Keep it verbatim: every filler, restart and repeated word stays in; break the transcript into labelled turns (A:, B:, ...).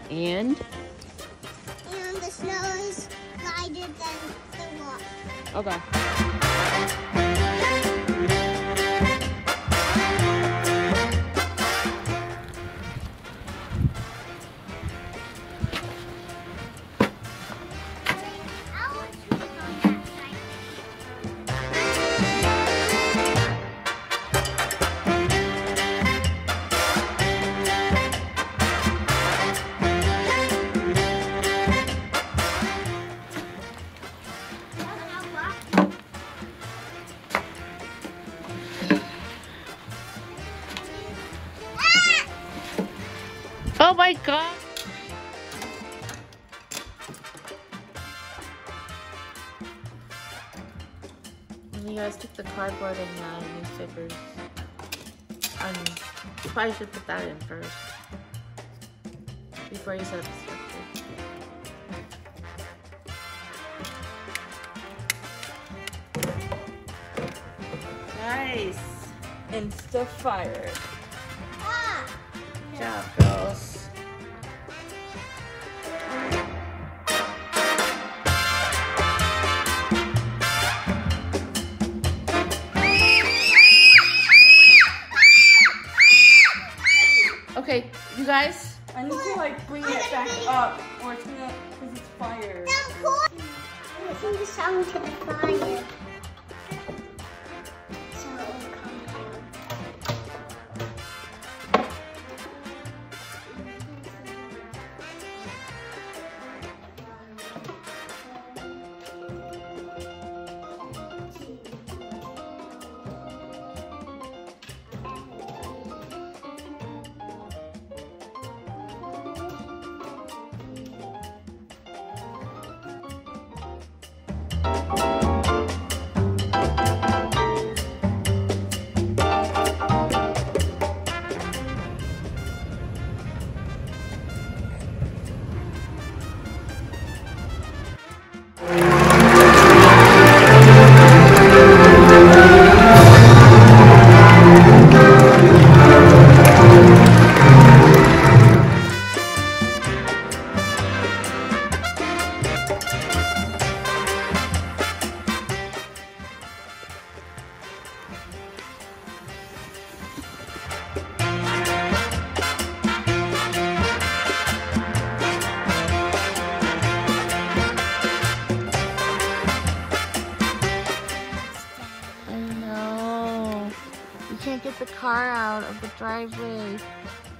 A: And?
B: And the snow is lighter than the water.
A: Okay. Oh my god! You guys took the cardboard and uh, newspapers. Um, you probably should put that in first. Before you set up the structure. Nice! Insta fire.
B: Ah.
A: Good job, girls. Okay, you guys.
C: I need to like bring it back up, or it's gonna, because it's fire.
B: Listen the song to the fire. So it will come down.
A: I know. You can't get the car out of the driveway.